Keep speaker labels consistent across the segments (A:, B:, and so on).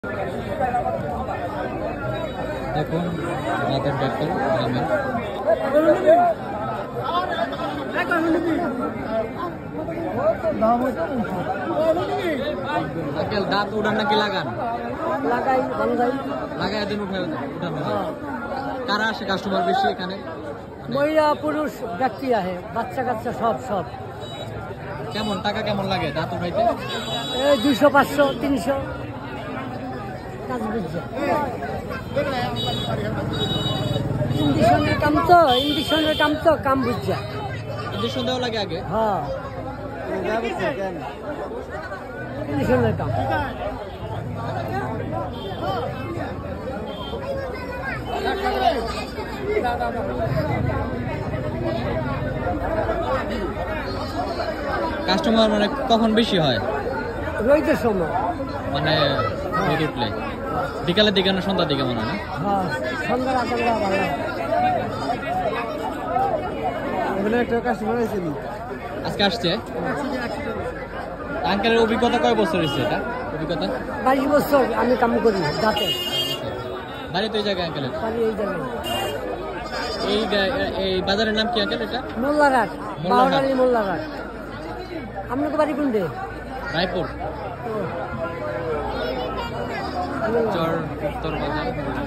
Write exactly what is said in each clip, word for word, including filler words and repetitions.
A: দেখুন রাতের ডাক্তার গ্রামের আঙ্কেল দাঁত উঠান নাকি লাগান?
B: লাগাই বাঙ্গাই
A: লাগাই দিন উঠে উঠান কারা আসে কাস্টমার বেশি এখানে?
B: মহিলা পুরুষ ব্যক্তি আহে বাচ্চা কাচ্চা সব সব
A: কেমন টাকা কেমন লাগে দাঁত উঠাইতে?
B: এই দুইশো পাঁচশো তিনশো কাজ বুঝছে ইঞ্জেকশনের কাম তো ইঞ্জেকশনের কাম তো কাম বুঝছে
A: ইঞ্জেকশন দেওয়া লাগে আগে?
B: হ্যাঁ ইঞ্জেকশনের কাম
A: কাস্টমার মানে কখন বেশি হয়?
B: রোদের সময়
A: মানে রোদ উঠলে বিকালের দিকে না সন্ধ্যার দিকে মনে হয় না?
B: হ্যাঁ সন্ধ্যার আটটা ভালো এখানে একটা কাস্টমার আছে
A: আজকে আসছে। আঙ্কেলের অভিজ্ঞতা কয় বছর হয়েছে? এটা অভিজ্ঞতা
B: বাইশ বছর আমি কাম করি দাঁতে
A: বাড়ি তো এই জায়গায় আঙ্কেলের?
B: বাড়ি এই জায়গায়
A: এই এই বাজারের নাম কি আঙ্কেল? এটা
B: মোল্লারহাট বাউরালি মোল্লারহাট। আপনাকে বাড়ি কোনটা?
A: রায়পুর চর উত্তর বাজার।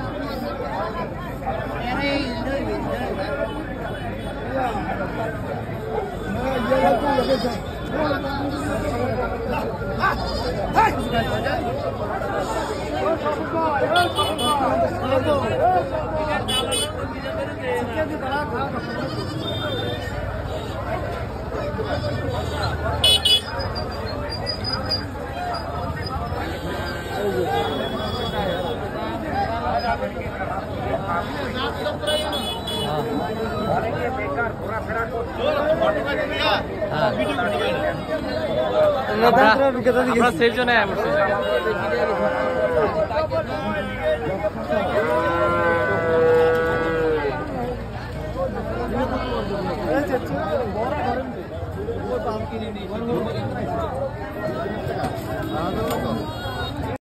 A: আমরা সেজনে
B: বড়